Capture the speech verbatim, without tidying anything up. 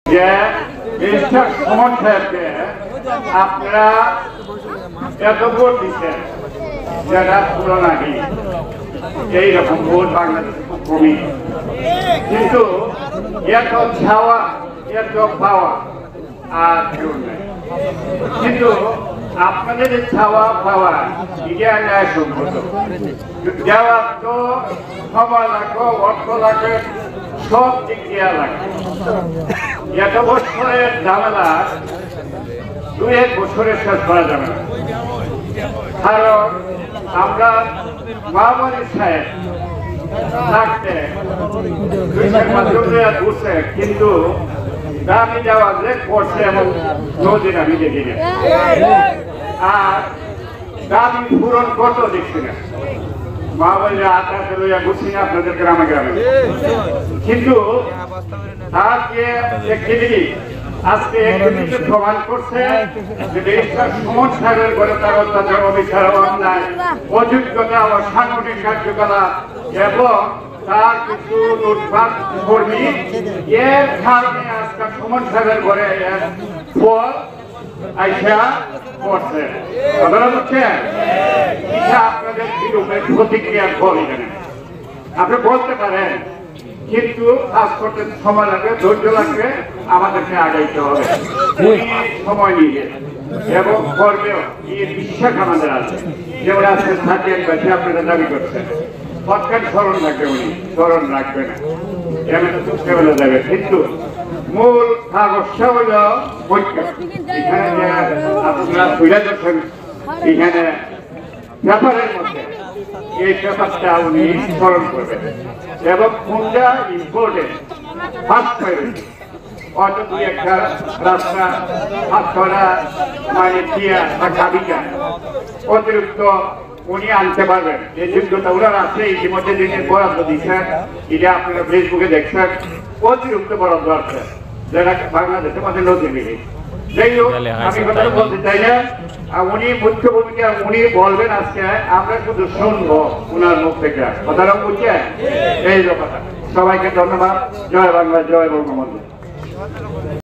যে মিস্টার সুমন সাহেবকে আপনারা এত ভোট দিচ্ছেন যেটা পুরোনাহি এইরকম ভোট বাংলাদেশে খুব কমই, কিন্তু এত ছাওয়া এত পাওয়া আর কেউ নেই। কিন্তু আপনাদের ছাওয়া পাওয়া এটা ন্যায় সম্মত, দেওয়ার তো সময় লাগবে, অর্থ লাগবে, সব দিক দেওয়া লাগবে। এত বছরের ঝামেলা দুই এক বছরের শেষ করা যাবে না, কারণ আমরা মহামারী সাহেব থাকতে মাধ্যমে ঘুরছে, কিন্তু দামি দেওয়া যে করছে এমন নদীর আমি দেখি না, আর দাবি পূরণ করতেও দেখছি না। মহামারী আত্মাকে লইয়া ঘুরছি না আপনাদের গ্রামে গ্রামে, কিন্তু তার যে একটি আজকে একটি প্রমাণ করছে যে দেশটার সুমন সাহেবের ঘরে তার অত্যাচার, অবিচার, অন্যায়, অযোগ্যতা ও সাংগঠনিক কার্যকলাপ এবং তার কিছু লুটপাট কর্মী, এর কারণে আজকে সুমন সাহেবের ঘরে এর ফল আইসা করছে। আপনারা বুঝছেন, এটা আপনাদের বিরূপে প্রতিক্রিয়ার ফল। এখানে আপনি বলতে পারেন, কিন্তু কাজ করতে সময় লাগবে, ধৈর্য লাগবে, আমাদেরকে আগাইতে হবে সময় নিয়ে, এবং করবেও এই বিশ্বাস আমাদের আছে। যেমন আজকে থাকেন বেশি আপনারা দাবি করছেন, পথকার স্মরণ রাখবে, উনি স্মরণ রাখবে না, এমন চুপকে বেলা যাবে। কিন্তু মূল কাগজটা হল পরীক্ষা। এখানে যে আপনারা তুলে যাচ্ছেন এখানে ব্যাপারের মধ্যে, এই ব্যাপারটা উনি স্মরণ করবেন, এবং কোনটা ইম্পর্টেন্ট ফার্স্ট প্রায়োরিটি। হয়তো দুই একটা রাস্তা হাত করা মানে দিয়া বা হাবিগাঞ্জ অতিরিক্ত উনি আনতে পারবেন, এই যোগ্যতা ওনার আছে। ইতিমধ্যে দিনের বরাদ্দ দিচ্ছেন, এটা আপনারা ফেসবুকে দেখছেন, অতিরিক্ত বরাদ্দ আছে যেটা বাংলাদেশের মধ্যে নদী মিলে। যাই হোক, আমি কথাটা বলতে চাই না, উনি মুখ্য ভূমিকা উনি বলবেন আজকে, আমরা শুধু শুনবো ওনার মুখ থেকে। কথাটা বুঝছেন? এই ব্যাপারটা। সবাইকে ধন্যবাদ। জয় বাংলা, জয় বঙ্গবন্ধু।